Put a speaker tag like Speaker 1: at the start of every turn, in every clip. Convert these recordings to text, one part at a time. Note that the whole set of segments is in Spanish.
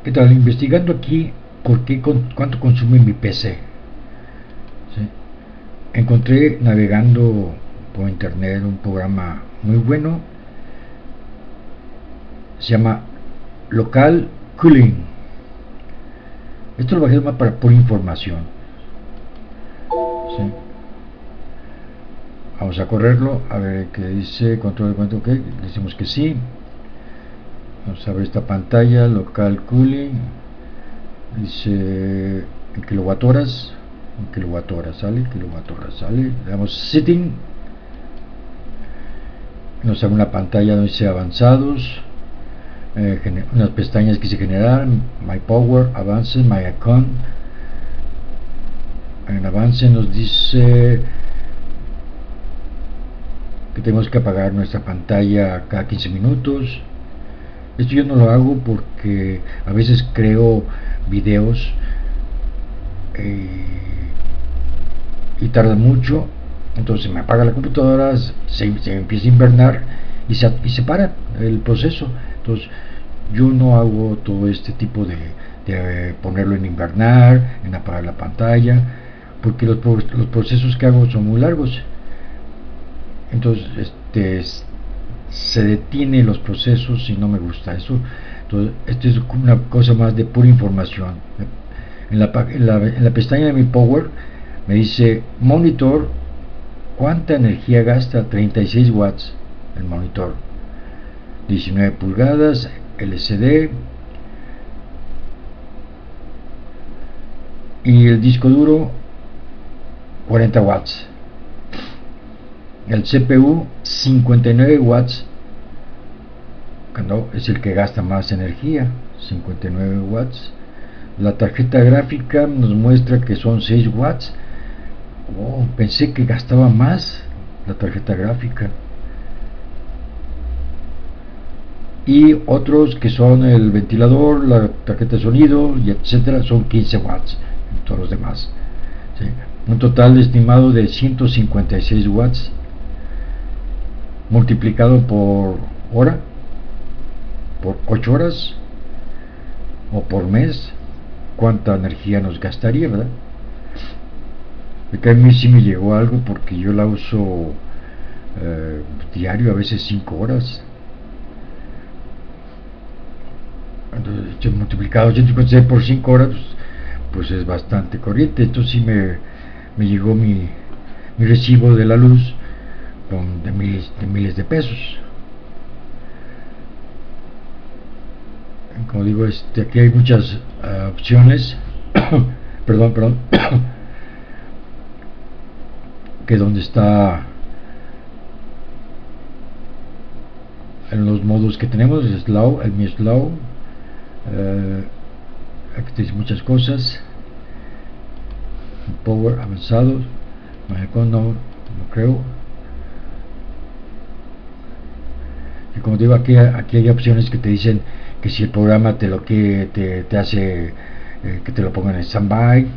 Speaker 1: ¿Qué tal? Investigando aquí cuánto consume mi PC. ¿Sí? Encontré navegando por internet un programa muy bueno. Se llama Local Cooling. Esto lo bajé más por información. ¿Sí? Vamos a correrlo, a ver qué dice. Control de cuánto, ok. Decimos que sí. Vamos a ver esta pantalla. Local Cooling. Dice en kilowatt-horas. Sale. Le damos Setting. Nos sale una pantalla donde dice avanzados. Unas pestañas que dice generar. My Power, Avance, My Icon. En avance nos dice que tenemos que apagar nuestra pantalla cada 15 minutos. Esto yo no lo hago porque a veces creo videos y tarda mucho, entonces me apaga la computadora, se empieza a invernar y se para el proceso. Entonces yo no hago todo este tipo de ponerlo en invernar, en apagar la pantalla, porque los procesos que hago son muy largos. Entonces se detienen los procesos y no me gusta eso. Entonces esto es una cosa más de pura información. En la pestaña de mi Power me dice monitor, cuánta energía gasta. 36 watts el monitor, 19 pulgadas LCD, y el disco duro 40 watts. El CPU 59 watts, no, es el que gasta más energía, 59 watts. La tarjeta gráfica nos muestra que son 6 watts. Pensé que gastaba más la tarjeta gráfica. Y otros que son el ventilador, la tarjeta de sonido y etcétera, son 15 watts en todos los demás. ¿Sí? Un total estimado de 156 watts multiplicado por hora, por 8 horas o por mes, cuánta energía nos gastaría, ¿verdad? Que a mí sí me llegó algo porque yo la uso diario, a veces 5 horas. Entonces, multiplicado 156 por 5 horas, pues es bastante corriente. Esto sí me llegó mi recibo de la luz de miles de pesos. Como digo, aquí hay muchas opciones. perdón que donde está en los modos que tenemos, slow, el mi slow, aquí tenéis muchas cosas. Power avanzado, no creo. Y como digo, aquí hay opciones que te dicen que si el programa te lo que te hace que te lo pongan en standby,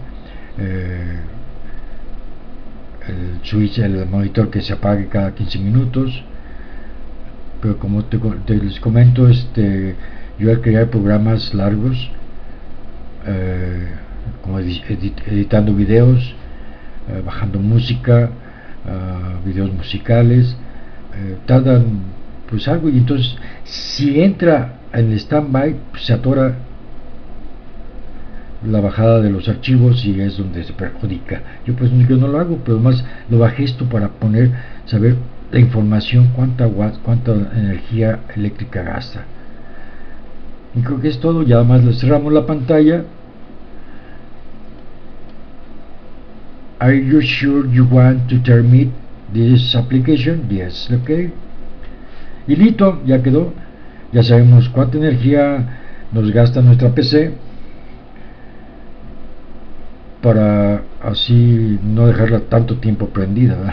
Speaker 1: el switch, el monitor que se apague cada 15 minutos. Pero como les comento, yo al crear programas largos, como editando videos, bajando música, videos musicales, tardan pues algo, y entonces si entra en standby, pues se atora la bajada de los archivos y es donde se perjudica. Yo no lo hago, pero más lo bajé esto para saber la información, cuánta energía eléctrica gasta. Y creo que es todo. Ya más le cerramos la pantalla. Are you sure you want to terminate this application? Yes, ok. Y listo, ya quedó. Ya sabemos cuánta energía nos gasta nuestra PC, para así no dejarla tanto tiempo prendida, ¿verdad?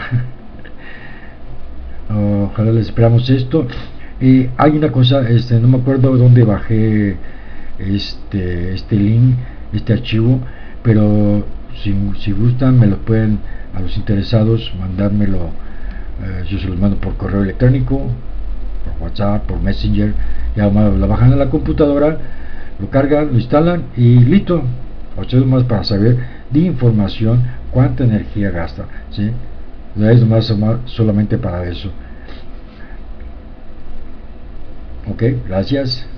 Speaker 1: Ojalá les esperamos esto. Hay una cosa, no me acuerdo dónde bajé este link, este archivo, pero si gustan me lo pueden, a los interesados, mandármelo. Yo se los mando por correo electrónico, por WhatsApp, por Messenger. Ya lo bajan a la computadora, lo cargan, lo instalan y listo. A ustedes más para saber de información cuánta energía gasta, ¿sí? No es más solamente para eso. Ok, gracias.